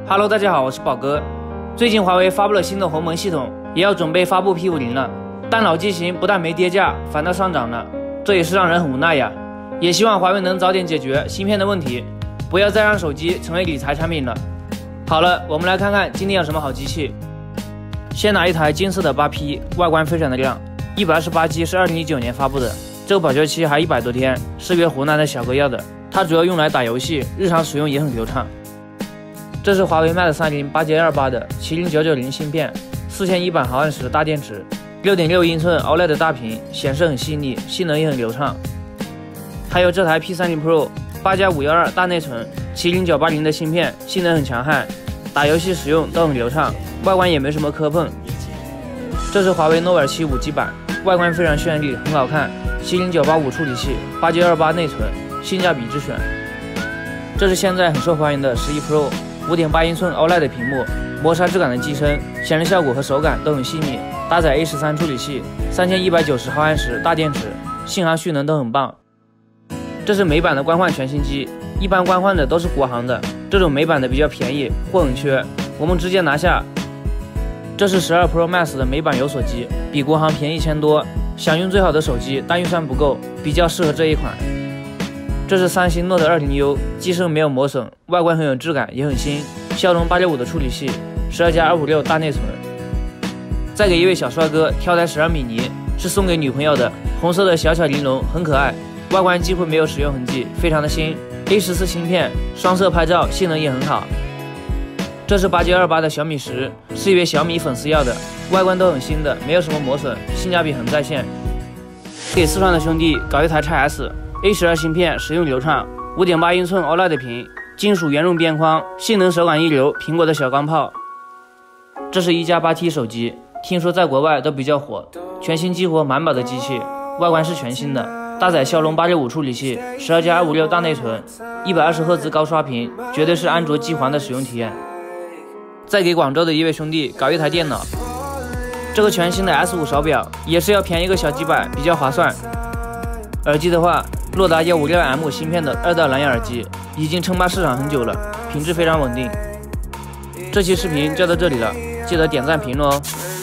Hello， 大家好，我是宝哥。最近华为发布了新的鸿蒙系统，也要准备发布 P50了，但老机型不但没跌价，反倒上涨了，这也是让人很无奈呀。也希望华为能早点解决芯片的问题，不要再让手机成为理财产品了。好了，我们来看看今天有什么好机器。先拿一台金色的8P， 外观非常的亮，128G 是2019年发布的，这个保修期还100多天，是给湖南的小哥要的。它主要用来打游戏，日常使用也很流畅。这是华为 Mate 30 8G28 的70990芯片，4100毫安时大电池，6.6英寸 OLED 的大屏，显示很细腻，性能也很流畅。还有这台 P30 Pro 8+512大内存70980的芯片，性能很强悍，打游戏使用都很流畅，外观也没什么磕碰。这是华为 Nova 7 5G 版，外观非常绚丽，很好看，70985处理器，8G28内存，性价比之选。这是现在很受欢迎的11 Pro 5.8英寸 OLED 屏幕，磨砂质感的机身，显示效果和手感都很细腻，搭载 A13 处理器，3190毫安时大电池，续航续能都很棒。这是美版的官换全新机，一般官换的都是国行的，这种美版的比较便宜，货很缺，我们直接拿下。这是12 Pro Max 的美版有锁机，比国行便宜1000多，想用最好的手机但预算不够，比较适合这一款。这是三星 Note 20U， 机身没有磨损，外观很有质感，也很新，骁龙865的处理器，12+256大内存。再给一位小帅哥挑台12米尼，是送给女朋友的，红色的小巧玲珑，很可爱，外观几乎没有使用痕迹，非常的新。A14 芯片，双摄拍照性能也很好。这是8G28的小米10，是一位小米粉丝要的，外观都很新的，没有什么磨损，性价比很在线。给四川的兄弟搞一台 XS。A12 芯片使用流畅，5.8英寸 OLED 屏，金属圆润边框，性能手感一流，苹果的小钢炮。这是1+8T 手机，听说在国外都比较火，全新激活满版的机器，外观是全新的，搭载骁龙865处理器，12+256大内存，120赫兹高刷屏，绝对是安卓机皇的使用体验。再给广州的一位兄弟搞一台电脑，这个全新的 S5 手表也是要便宜个小几百，比较划算。耳机的话，洛达156M 芯片的2道蓝牙耳机已经称霸市场很久了，品质非常稳定。这期视频就到这里了，记得点赞评论哦。